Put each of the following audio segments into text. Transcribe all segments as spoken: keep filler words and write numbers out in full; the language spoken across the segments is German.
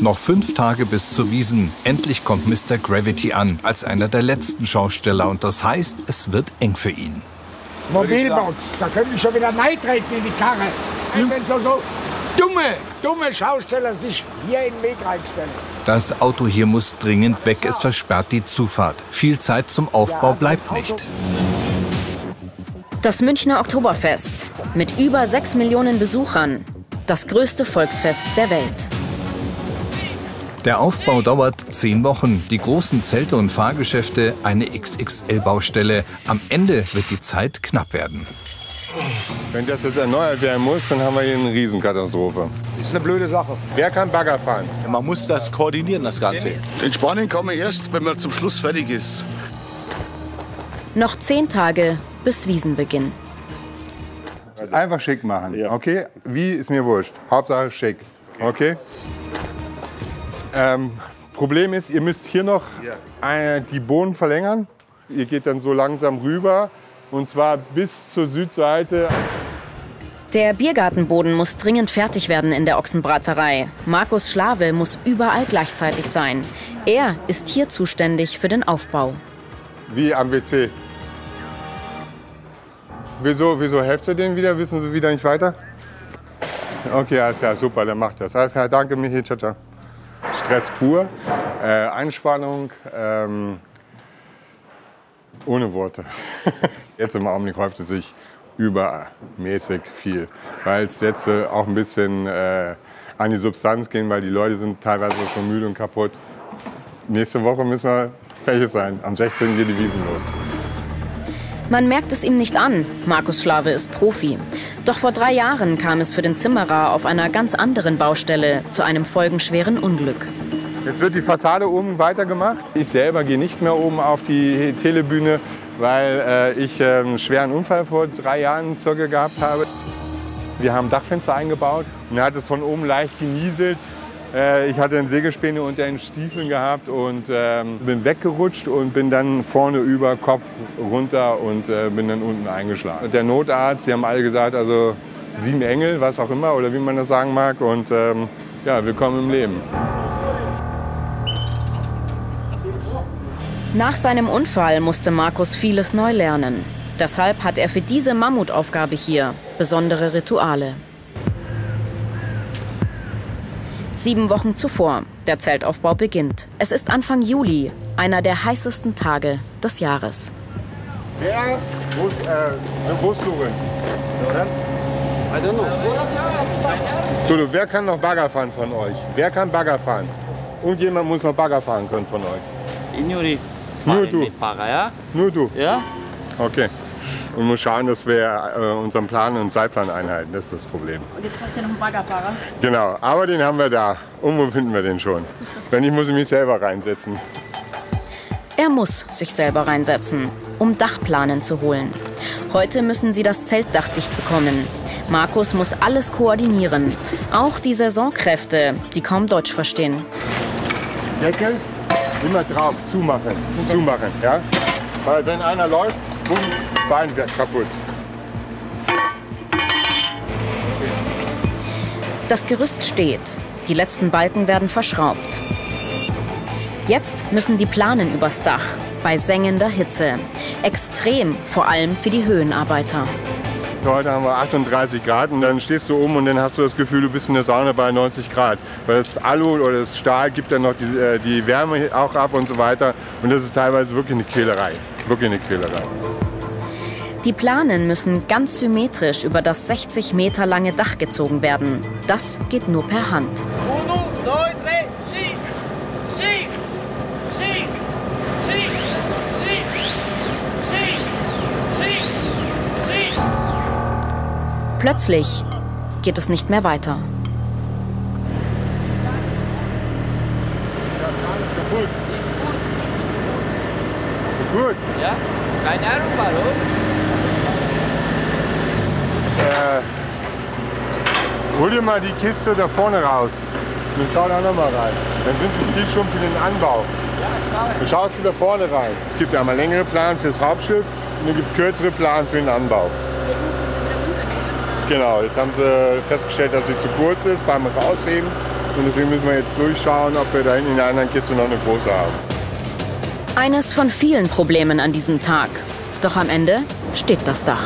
Noch fünf Tage bis zur Wiesn. Endlich kommt Mister Gravity an, als einer der letzten Schausteller. Und das heißt, es wird eng für ihn. Mobilbox, da können die schon wieder reintreten in die Karre. Hm? Wenn so, so dumme, dumme Schausteller sich hier in den Weg reinstellen. Das Auto hier muss dringend weg. Es versperrt die Zufahrt. Viel Zeit zum Aufbau bleibt nicht. Das Münchner Oktoberfest mit über sechs Millionen Besuchern. Das größte Volksfest der Welt. Der Aufbau dauert zehn Wochen. Die großen Zelte und Fahrgeschäfte, eine X X L-Baustelle. Am Ende wird die Zeit knapp werden. Wenn das jetzt erneuert werden muss, dann haben wir hier eine Riesenkatastrophe. Das ist eine blöde Sache. Wer kann Bagger fahren? Man muss das koordinieren, das Ganze. In Spanien kann man erst, wenn man zum Schluss fertig ist. Noch zehn Tage bis Wiesenbeginn. Einfach schick machen, okay? Wie, ist mir wurscht. Hauptsache schick, okay? Ähm, Problem ist, ihr müsst hier noch äh, die Bohnen verlängern. Ihr geht dann so langsam rüber und zwar bis zur Südseite. Der Biergartenboden muss dringend fertig werden in der Ochsenbraterei. Markus Schlawe muss überall gleichzeitig sein. Er ist hier zuständig für den Aufbau. Wie am W C. Wieso, wieso helft ihr denen wieder? Wissen Sie wieder nicht weiter? Okay, alles klar, super, dann macht das. Alles klar, danke, Michi, ciao, ciao. Stress pur, äh, Anspannung, ähm, ohne Worte. Jetzt im Augenblick häuft es sich übermäßig viel, weil es jetzt äh, auch ein bisschen äh, an die Substanz geht, weil die Leute sind teilweise schon müde und kaputt. Nächste Woche müssen wir fertig sein. Am sechzehnten geht die Wiesn los. Man merkt es ihm nicht an. Markus Schlawe ist Profi. Doch vor drei Jahren kam es für den Zimmerer auf einer ganz anderen Baustelle zu einem folgenschweren Unglück. Jetzt wird die Fassade oben weitergemacht. Ich selber gehe nicht mehr oben auf die Telebühne, weil äh, ich äh, einen schweren Unfall vor drei Jahren circa gehabt habe. Wir haben Dachfenster eingebaut und da hat es von oben leicht genieselt. Ich hatte eine Sägespäne unter den Stiefeln gehabt und ähm, bin weggerutscht und bin dann vorne über, Kopf runter und äh, bin dann unten eingeschlagen. Der Notarzt, die haben alle gesagt, also sieben Engel, was auch immer, oder wie man das sagen mag. Und ähm, ja, willkommen im Leben. Nach seinem Unfall musste Markus vieles neu lernen. Deshalb hat er für diese Mammutaufgabe hier besondere Rituale. Sieben Wochen zuvor, der Zeltaufbau beginnt. Es ist Anfang Juli, einer der heißesten Tage des Jahres. Wer muss, äh, wo ist Lorenz? I don't know. Dodo, wer kann noch Bagger fahren von euch? Wer kann Bagger fahren? Irgendjemand muss noch Bagger fahren können von euch. Nur du? Nur du? Ja. Okay. Und muss schauen, dass wir äh, unseren Plan und Zeitplan einhalten. Das ist das Problem. Und jetzt braucht ihr noch einen Baggerfahrer. Genau, aber den haben wir da. Irgendwo finden wir den schon. Wenn nicht, muss ich mich selber reinsetzen. Er muss sich selber reinsetzen, um Dachplanen zu holen. Heute müssen sie das Zeltdach dicht bekommen. Markus muss alles koordinieren. Auch die Saisonkräfte, die kaum Deutsch verstehen. Deckel, immer drauf, zumachen. Zumachen, ja? Weil wenn einer läuft, bumm, Bein wird kaputt. Das Gerüst steht. Die letzten Balken werden verschraubt. Jetzt müssen die Planen übers Dach. Bei sengender Hitze. Extrem, vor allem für die Höhenarbeiter. Heute haben wir achtunddreißig Grad und dann stehst du oben und dann hast du das Gefühl, du bist in der Sauna bei neunzig Grad. Weil das Alu oder das Stahl gibt dann noch die, die Wärme auch ab und so weiter. Und das ist teilweise wirklich eine Quälerei. Wirklich eine Quälerei. Die Planen müssen ganz symmetrisch über das sechzig Meter lange Dach gezogen werden. Das geht nur per Hand. Plötzlich geht es nicht mehr weiter. Gut. Ja, keine Ahnung, warum. Äh, hol dir mal die Kiste da vorne raus. Und schau da noch mal rein. Dann sind die Stil schon für den Anbau. Ja, schau. Dann schaust du da vorne rein. Es gibt ja einmal längere Plan fürs Hauptschiff und es gibt kürzere Plan für den Anbau. Genau, jetzt haben sie festgestellt, dass sie zu kurz ist beim Rausheben. Und deswegen müssen wir jetzt durchschauen, ob wir da hinten in der anderen Kiste noch eine große haben. Eines von vielen Problemen an diesem Tag. Doch am Ende steht das Dach.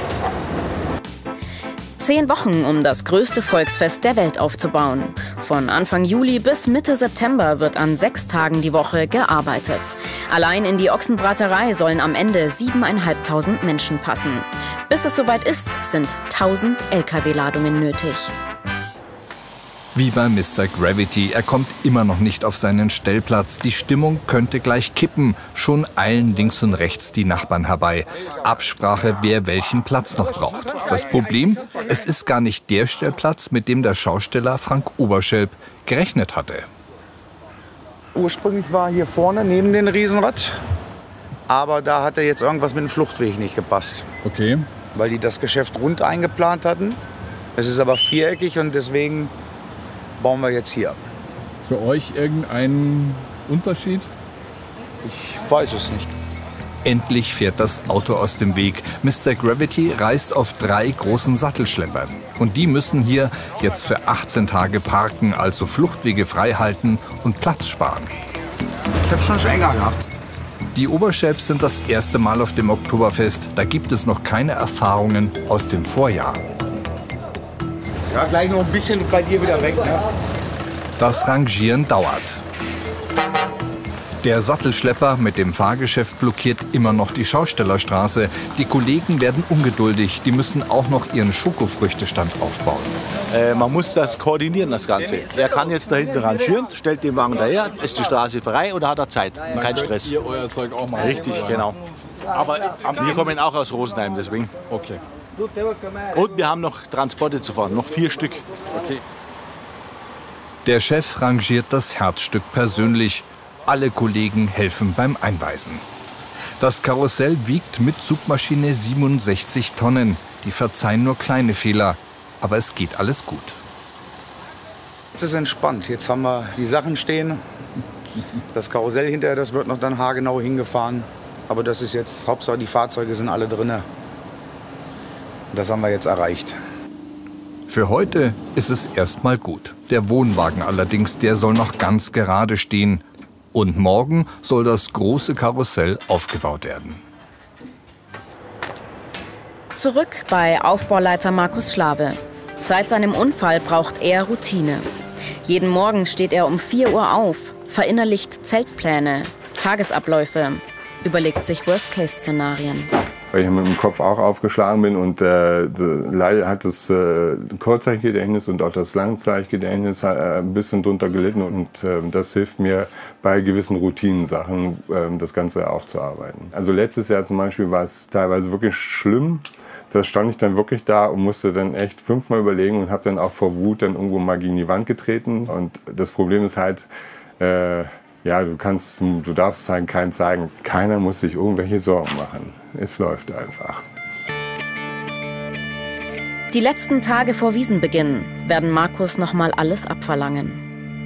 Zehn Wochen, um das größte Volksfest der Welt aufzubauen. Von Anfang Juli bis Mitte September wird an sechs Tagen die Woche gearbeitet. Allein in die Ochsenbraterei sollen am Ende siebeneinhalbtausend Menschen passen. Bis es soweit ist, sind tausend L K W-Ladungen nötig. Wie bei Mister Gravity, er kommt immer noch nicht auf seinen Stellplatz. Die Stimmung könnte gleich kippen. Schon eilen links und rechts die Nachbarn herbei. Absprache, wer welchen Platz noch braucht. Das Problem, es ist gar nicht der Stellplatz, mit dem der Schausteller Frank Oberschelp gerechnet hatte. Ursprünglich war hier vorne neben dem Riesenrad, aber da hatte jetzt irgendwas mit dem Fluchtweg nicht gepasst. Okay. Weil die das Geschäft rund eingeplant hatten. Es ist aber viereckig und deswegen bauen wir jetzt hier. Für euch irgendein Unterschied? Ich weiß es nicht. Endlich fährt das Auto aus dem Weg. Mister Gravity reist auf drei großen Sattelschleppern. Und die müssen hier jetzt für achtzehn Tage parken, also Fluchtwege frei halten und Platz sparen. Ich habe schon enger gehabt. Die Oberschelps sind das erste Mal auf dem Oktoberfest. Da gibt es noch keine Erfahrungen aus dem Vorjahr. Ja, gleich noch ein bisschen bei dir wieder weg. Ne? Das Rangieren dauert. Der Sattelschlepper mit dem Fahrgeschäft blockiert immer noch die Schaustellerstraße. Die Kollegen werden ungeduldig. Die müssen auch noch ihren Schokofrüchtestand aufbauen. Äh, man muss das koordinieren, das Ganze. Er kann jetzt da hinten rangieren, stellt den Wagen daher, ist die Straße frei oder hat er Zeit? Kein Stress. Ihr euer Zeug auch mal. Richtig, genau. Aber wir kommen auch aus Rosenheim, deswegen. Okay. Und wir haben noch Transporte zu fahren, noch vier Stück. Okay. Der Chef rangiert das Herzstück persönlich. Alle Kollegen helfen beim Einweisen. Das Karussell wiegt mit Zugmaschine siebenundsechzig Tonnen. Die verzeihen nur kleine Fehler, aber es geht alles gut. Jetzt ist entspannt. Jetzt haben wir die Sachen stehen. Das Karussell hinterher, das wird noch dann haargenau hingefahren. Aber das ist jetzt, Hauptsache die Fahrzeuge sind alle drin. Das haben wir jetzt erreicht. Für heute ist es erstmal gut. Der Wohnwagen allerdings, der soll noch ganz gerade stehen. Und morgen soll das große Karussell aufgebaut werden. Zurück bei Aufbauleiter Markus Schlawe. Seit seinem Unfall braucht er Routine. Jeden Morgen steht er um vier Uhr auf, verinnerlicht Zeltpläne, Tagesabläufe, überlegt sich Worst-Case-Szenarien. Weil ich mit dem Kopf auch aufgeschlagen bin und äh, leider hat das äh, Kurzzeitgedächtnis und auch das Langzeitgedächtnis äh, ein bisschen drunter gelitten und äh, das hilft mir bei gewissen Routinensachen, äh, das Ganze aufzuarbeiten. Also letztes Jahr zum Beispiel war es teilweise wirklich schlimm. Da stand ich dann wirklich da und musste dann echt fünfmal überlegen und habe dann auch vor Wut dann irgendwo mal gegen die Wand getreten. Und das Problem ist halt, äh, ja, du kannst, du darfst halt keinen zeigen. Keiner muss sich irgendwelche Sorgen machen. Es läuft einfach. Die letzten Tage vor Wiesenbeginn werden Markus noch mal alles abverlangen.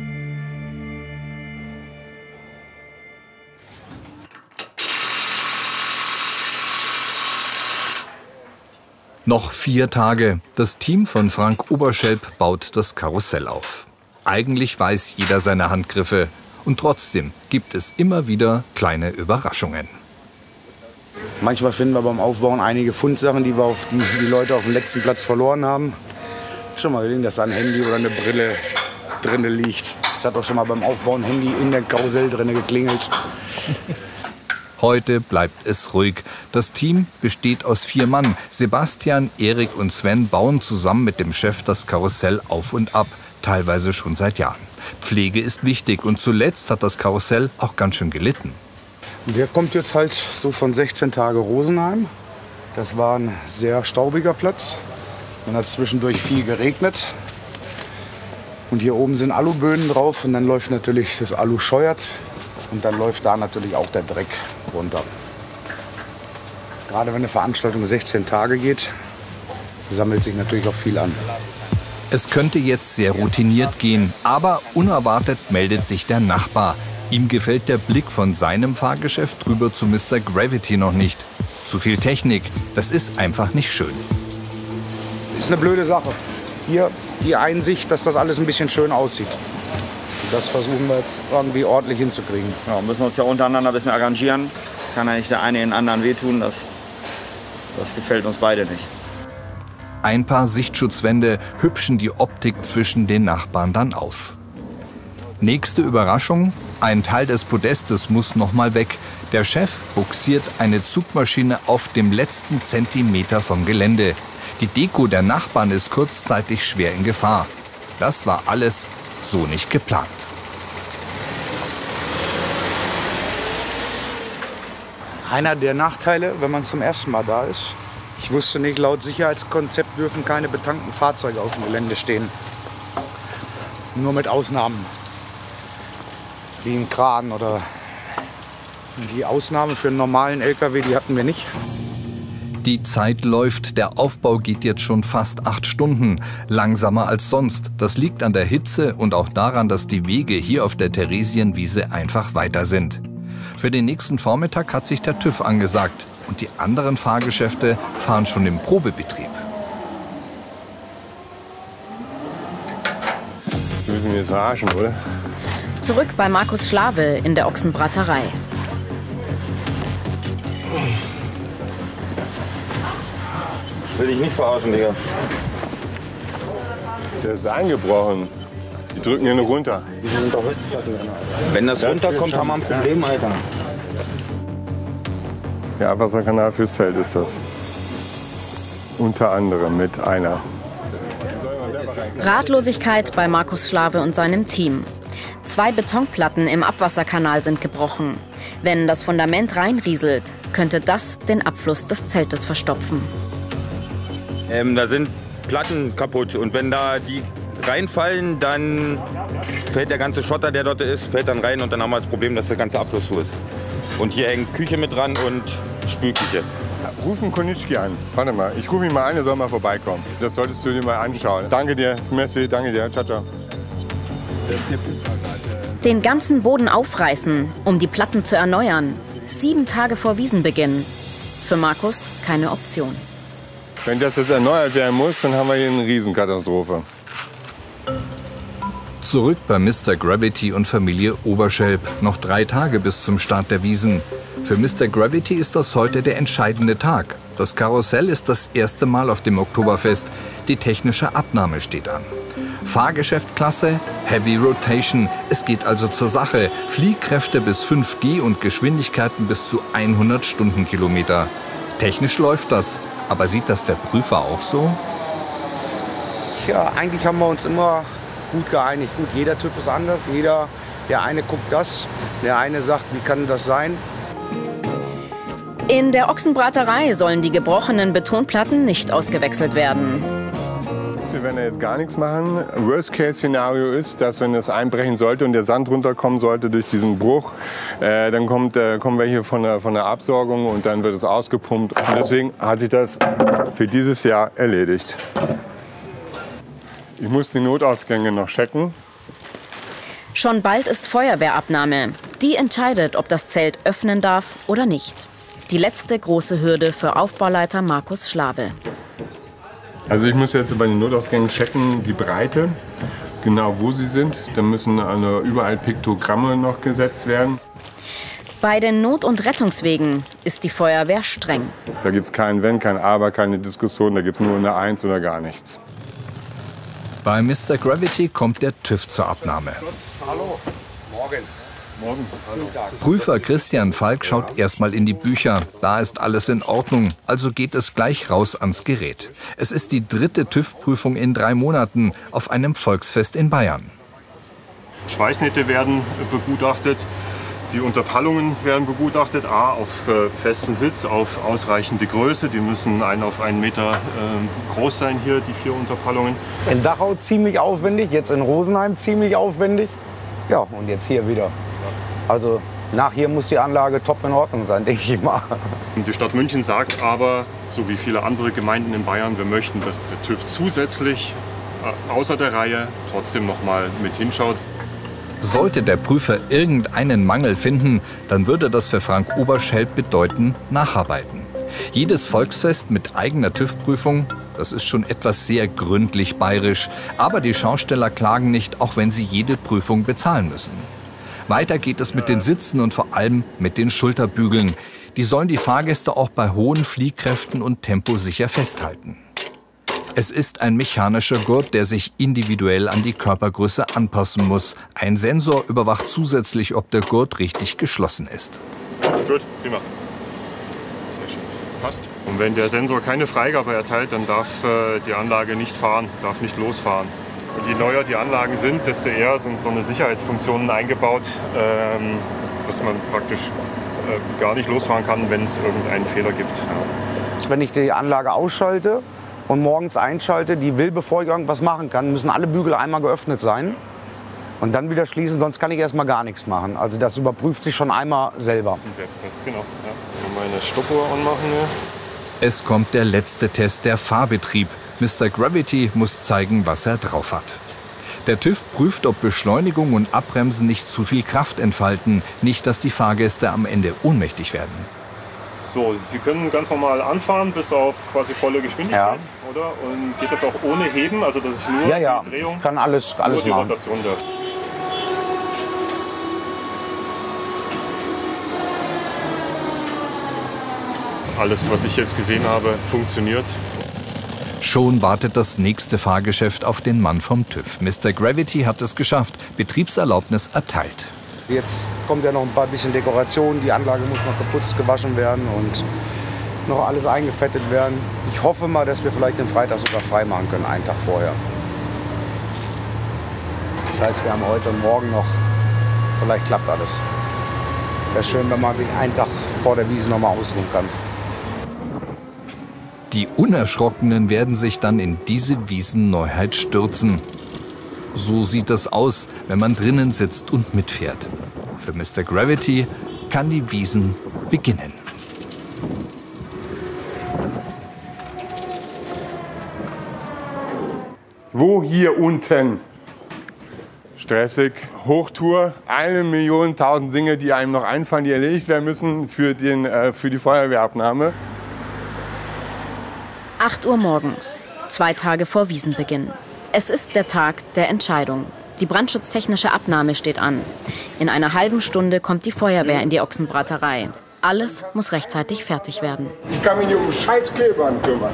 Noch vier Tage. Das Team von Frank Oberschelp baut das Karussell auf. Eigentlich weiß jeder seine Handgriffe. Und trotzdem gibt es immer wieder kleine Überraschungen. Manchmal finden wir beim Aufbauen einige Fundsachen, die wir auf die, die Leute auf dem letzten Platz verloren haben. Schon mal gesehen, dass da ein Handy oder eine Brille drin liegt. Es hat auch schon mal beim Aufbauen ein Handy in der Karussell drin geklingelt. Heute bleibt es ruhig. Das Team besteht aus vier Mann. Sebastian, Erik und Sven bauen zusammen mit dem Chef das Karussell auf und ab. Teilweise schon seit Jahren. Pflege ist wichtig und zuletzt hat das Karussell auch ganz schön gelitten. Der kommt jetzt halt so von sechzehn Tage Rosenheim. Das war ein sehr staubiger Platz. Dann hat es zwischendurch viel geregnet. Und hier oben sind Aluböden drauf und dann läuft natürlich das Alu scheuert. Und dann läuft da natürlich auch der Dreck runter. Gerade wenn eine Veranstaltung sechzehn Tage geht, sammelt sich natürlich auch viel an. Es könnte jetzt sehr routiniert gehen, aber unerwartet meldet sich der Nachbar. Ihm gefällt der Blick von seinem Fahrgeschäft rüber zu Mister Gravity noch nicht. Zu viel Technik, das ist einfach nicht schön. Ist eine blöde Sache. Hier die Einsicht, dass das alles ein bisschen schön aussieht. Das versuchen wir jetzt irgendwie ordentlich hinzukriegen. Ja, müssen wir uns ja untereinander ein bisschen arrangieren. Kann ja nicht der eine den anderen wehtun. Das, das gefällt uns beide nicht. Ein paar Sichtschutzwände hübschen die Optik zwischen den Nachbarn dann auf. Nächste Überraschung: Ein Teil des Podestes muss noch mal weg. Der Chef bugsiert eine Zugmaschine auf dem letzten Zentimeter vom Gelände. Die Deko der Nachbarn ist kurzzeitig schwer in Gefahr. Das war alles so nicht geplant. Einer der Nachteile, wenn man zum ersten Mal da ist: Ich wusste nicht, laut Sicherheitskonzept dürfen keine betankten Fahrzeuge auf dem Gelände stehen. Nur mit Ausnahmen. Wie ein Kran oder die Ausnahme für einen normalen L K W, die hatten wir nicht. Die Zeit läuft, der Aufbau geht jetzt schon fast acht Stunden, langsamer als sonst. Das liegt an der Hitze und auch daran, dass die Wege hier auf der Theresienwiese einfach weiter sind. Für den nächsten Vormittag hat sich der TÜV angesagt und die anderen Fahrgeschäfte fahren schon im Probebetrieb. Wir müssen jetzt verarschen, oder? Zurück bei Markus Schlawe in der Ochsenbraterei. Will ich nicht verarschen, Digga. Der ist eingebrochen. Die drücken hier nur runter. Wenn das runterkommt, haben wir ein Problem, Alter. Ja, Abwasserkanal fürs Zelt ist das. Unter anderem mit einer. Ratlosigkeit bei Markus Schlawe und seinem Team. Zwei Betonplatten im Abwasserkanal sind gebrochen. Wenn das Fundament reinrieselt, könnte das den Abfluss des Zeltes verstopfen. Ähm, da sind Platten kaputt und wenn da die reinfallen, dann fällt der ganze Schotter, der dort ist, fällt dann rein und dann haben wir das Problem, dass der ganze Abfluss zu ist. Und hier hängt Küche mit dran und Spülküche. Ruf einen Konischki an. Warte mal, ich rufe ihn mal an, er soll mal vorbeikommen. Das solltest du dir mal anschauen. Danke dir, merci, danke dir, ciao, ciao. Den ganzen Boden aufreißen, um die Platten zu erneuern. Sieben Tage vor Wiesenbeginn. Für Markus keine Option. Wenn das jetzt erneuert werden muss, dann haben wir hier eine Riesenkatastrophe. Zurück bei Mister Gravity und Familie Oberschelp. Noch drei Tage bis zum Start der Wiesen. Für Mister Gravity ist das heute der entscheidende Tag. Das Karussell ist das erste Mal auf dem Oktoberfest. Die technische Abnahme steht an. Fahrgeschäftklasse, Heavy Rotation. Es geht also zur Sache. Fliehkräfte bis fünf G und Geschwindigkeiten bis zu hundert Stundenkilometer. Technisch läuft das. Aber sieht das der Prüfer auch so? Ja, eigentlich haben wir uns immer gut geeinigt. Gut, jeder TÜV ist anders. Jeder, der eine guckt das, der eine sagt, wie kann das sein? In der Ochsenbraterei sollen die gebrochenen Betonplatten nicht ausgewechselt werden. Wir werden ja jetzt gar nichts machen. Worst-Case-Szenario ist, dass wenn es einbrechen sollte und der Sand runterkommen sollte durch diesen Bruch, äh, dann kommt, äh, kommen wir hier von der, von der Absorgung und dann wird es ausgepumpt. Und deswegen hat sich das für dieses Jahr erledigt. Ich muss die Notausgänge noch checken. Schon bald ist Feuerwehrabnahme. Die entscheidet, ob das Zelt öffnen darf oder nicht. Die letzte große Hürde für Aufbauleiter Markus Schlawe. Also ich muss jetzt bei den Notausgängen checken, die Breite, genau wo sie sind. Da müssen eine, überall Piktogramme noch gesetzt werden. Bei den Not- und Rettungswegen ist die Feuerwehr streng. Da gibt es kein Wenn, kein Aber, keine Diskussion, da gibt es nur eine Eins oder gar nichts. Bei Mister Gravity kommt der TÜV zur Abnahme. Hallo, morgen. Morgen. Prüfer Christian Falk schaut erstmal in die Bücher. Da ist alles in Ordnung, also geht es gleich raus ans Gerät. Es ist die dritte TÜV-Prüfung in drei Monaten auf einem Volksfest in Bayern. Schweißnähte werden begutachtet, die Unterpallungen werden begutachtet, a auf äh, festen Sitz, auf ausreichende Größe. Die müssen ein auf einen Meter äh, groß sein hier, die vier Unterpallungen. In Dachau ziemlich aufwendig, jetzt in Rosenheim ziemlich aufwendig. Ja, und jetzt hier wieder. Also nach hier muss die Anlage top in Ordnung sein, denke ich mal. Die Stadt München sagt aber, so wie viele andere Gemeinden in Bayern, wir möchten, dass der TÜV zusätzlich äh, außer der Reihe trotzdem noch mal mit hinschaut. Sollte der Prüfer irgendeinen Mangel finden, dann würde das für Frank Oberschelp bedeuten, nacharbeiten. Jedes Volksfest mit eigener TÜV-Prüfung, Das ist schon etwas sehr gründlich bayerisch. Aber die Schausteller klagen nicht, auch wenn sie jede Prüfung bezahlen müssen. Weiter geht es mit den Sitzen und vor allem mit den Schulterbügeln. Die sollen die Fahrgäste auch bei hohen Fliehkräften und Tempo sicher festhalten. Es ist ein mechanischer Gurt, der sich individuell an die Körpergröße anpassen muss. Ein Sensor überwacht zusätzlich, ob der Gurt richtig geschlossen ist. Gut, prima. Sehr schön. Passt. Und wenn der Sensor keine Freigabe erteilt, dann darf äh, die Anlage nicht fahren, darf nicht losfahren. Und je neuer die Anlagen sind, desto eher sind so eine Sicherheitsfunktionen eingebaut, ähm, dass man praktisch äh, gar nicht losfahren kann, wenn es irgendeinen Fehler gibt. Ja. Wenn ich die Anlage ausschalte und morgens einschalte, die will, bevor ich irgendwas machen kann, müssen alle Bügel einmal geöffnet sein und dann wieder schließen, sonst kann ich erstmal gar nichts machen. Also das überprüft sich schon einmal selber. Das ist ein Selbsttest, genau. Ja. Meine Stoppuhr anmachen hier. Es kommt der letzte Test, der Fahrbetrieb. Mister Gravity muss zeigen, was er drauf hat. Der TÜV prüft, ob Beschleunigung und Abbremsen nicht zu viel Kraft entfalten, nicht, dass die Fahrgäste am Ende ohnmächtig werden. So, Sie können ganz normal anfahren bis auf quasi volle Geschwindigkeit, ja. Oder? Und geht das auch ohne Heben, also dass ich nur ja, ja. die Drehung, kann alles, alles nur die machen. Rotation darf. Alles, was ich jetzt gesehen habe, funktioniert. Schon wartet das nächste Fahrgeschäft auf den Mann vom TÜV. Mister Gravity hat es geschafft, Betriebserlaubnis erteilt. Jetzt kommt ja noch ein paar bisschen Dekoration, die Anlage muss noch geputzt, gewaschen werden und noch alles eingefettet werden. Ich hoffe mal, dass wir vielleicht den Freitag sogar frei machen können, einen Tag vorher. Das heißt, wir haben heute und morgen noch, vielleicht klappt alles. Wäre schön, wenn man sich einen Tag vor der Wiesn noch mal ausruhen kann. Die Unerschrockenen werden sich dann in diese Wiesenneuheit stürzen. So sieht das aus, wenn man drinnen sitzt und mitfährt. Für Mister Gravity kann die Wiesn beginnen. Wo hier unten? Stressig, Hochtour, eine Million tausend Dinge, die einem noch einfallen, die erledigt werden müssen für, den, äh, für die Feuerwehrabnahme. acht Uhr morgens, zwei Tage vor Wiesenbeginn. Es ist der Tag der Entscheidung. Die brandschutztechnische Abnahme steht an. In einer halben Stunde kommt die Feuerwehr in die Ochsenbraterei. Alles muss rechtzeitig fertig werden. Ich kann mich nicht um scheiß Klebern kümmern.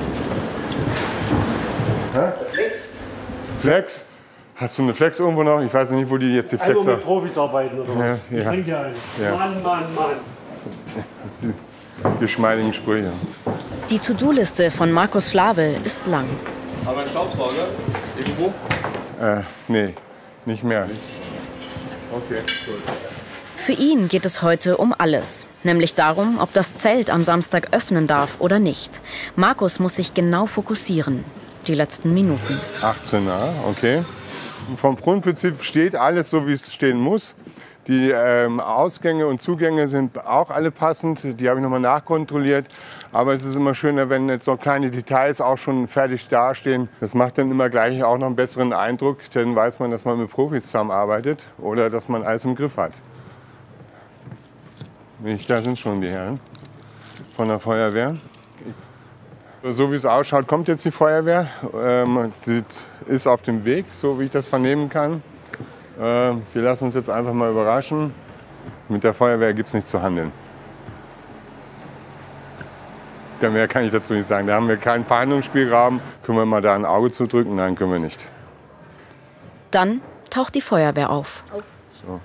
Hä? Flex? Flex? Hast du eine Flex irgendwo noch? Ich weiß nicht, wo die jetzt die Flex Einfach mit Profis arbeiten oder was? Ja, Ich ja. bring dir einen. Ja. Mann, Mann, Mann. Die geschmeidigen Sprüche. Die To-Do-Liste von Markus Schlawe ist lang. Aber ein Staubsauger? Irgendwo? Äh, nee, nicht mehr. Okay, gut. Für ihn geht es heute um alles. Nämlich darum, ob das Zelt am Samstag öffnen darf oder nicht. Markus muss sich genau fokussieren. Die letzten Minuten. achtzehn, okay. Vom Grundprinzip steht alles so, wie es stehen muss. Die ähm, Ausgänge und Zugänge sind auch alle passend. Die habe ich nochmal nachkontrolliert. Aber es ist immer schöner, wenn jetzt noch kleine Details auch schon fertig dastehen. Das macht dann immer gleich auch noch einen besseren Eindruck. Dann weiß man, dass man mit Profis zusammenarbeitet oder dass man alles im Griff hat. Da sind schon die Herren von der Feuerwehr. So wie es ausschaut, kommt jetzt die Feuerwehr. Ähm, die ist auf dem Weg, so wie ich das vernehmen kann. Wir lassen uns jetzt einfach mal überraschen. Mit der Feuerwehr gibt es nichts zu handeln. Mehr kann ich dazu nicht sagen. Da haben wir keinen Verhandlungsspielraum. Können wir mal da ein Auge zudrücken? Nein, können wir nicht. Dann taucht die Feuerwehr auf. So.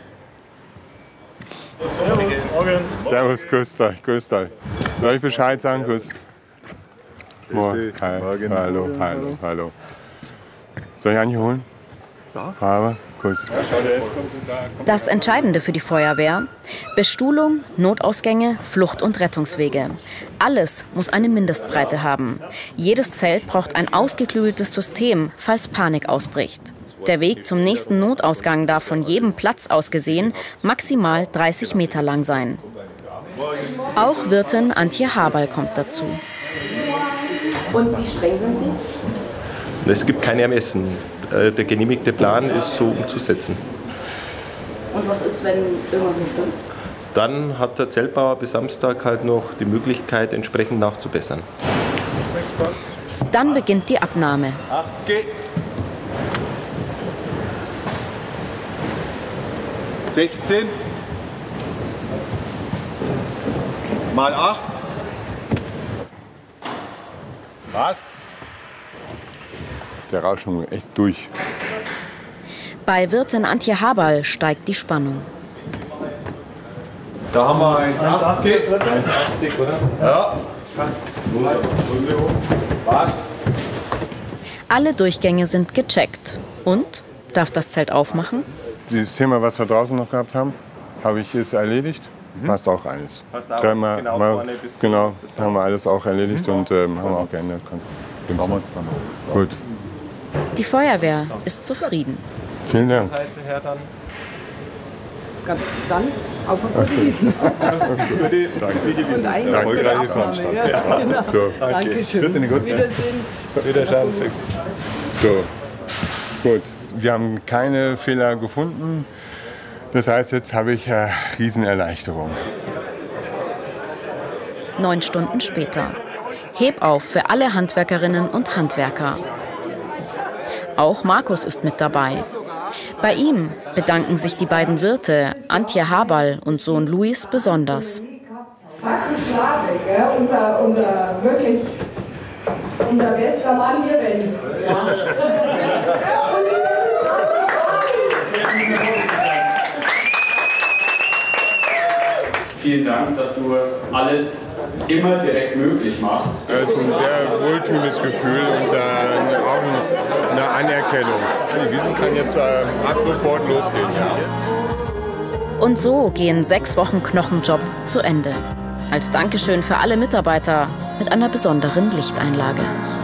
Servus, Morgen. Servus, grüßt euch, grüßt euch. Soll ich Bescheid sagen? Grüß. Morgen. Morgen. Hallo, hallo, hallo. Soll ich Anni holen? Ja. Farbe? Gut. Das Entscheidende für die Feuerwehr: Bestuhlung, Notausgänge, Flucht- und Rettungswege. Alles muss eine Mindestbreite haben. Jedes Zelt braucht ein ausgeklügeltes System, falls Panik ausbricht. Der Weg zum nächsten Notausgang darf von jedem Platz aus gesehen maximal dreißig Meter lang sein. Auch Wirtin Antje Haberl kommt dazu. Und wie streng sind Sie? Es gibt kein Ermessen. Der genehmigte Plan ist so umzusetzen. Und was ist, wenn irgendwas nicht stimmt? Dann hat der Zeltbauer bis Samstag halt noch die Möglichkeit, entsprechend nachzubessern. Dann beginnt die Abnahme. achtzig. sechzehn. Mal acht. Passt. Der Rausch schon echt durch. Bei Wirtin Antje Haberl steigt die Spannung. Da haben wir eins achtzig. eins achtzig, oder? Ja. Passt. Alle Durchgänge sind gecheckt. Und? Darf das Zelt aufmachen? Dieses Thema, was wir draußen noch gehabt haben, habe ich ist erledigt. Mhm. Passt auch alles. Passt auch Dreimal, genau mal, vorne bis genau, bis haben wir alles auch erledigt mhm. und ähm, haben wir auch geändert. Machen wir uns dann. Gut. Die Feuerwehr ist zufrieden. Vielen Dank. Dann auf ein Wiesen. Für die, für die Und eigentlich erfolgreiche Veranstaltung. Veranstaltung. Ja, genau. So. Dankeschön. Gut. Wiedersehen. Wiederschauen. So, gut. Wir haben keine Fehler gefunden. Das heißt, jetzt habe ich äh, Riesenerleichterung. Neun Stunden später. Hebauf für alle Handwerkerinnen und Handwerker. Auch Markus ist mit dabei. Bei ihm bedanken sich die beiden Wirte, Antje Haberl und Sohn Luis, besonders. Markus Schlabek, gell? Unser, unser, wirklich, unser bester Mann hier, wenn. Ja. Vielen Dank, dass du alles immer direkt möglich machst. Das ist ein sehr wohltuendes Gefühl und äh, auch eine Anerkennung. Die Wiesn kann jetzt äh, ab sofort losgehen. Ja. Und so gehen sechs Wochen Knochenjob zu Ende. Als Dankeschön für alle Mitarbeiter mit einer besonderen Lichteinlage.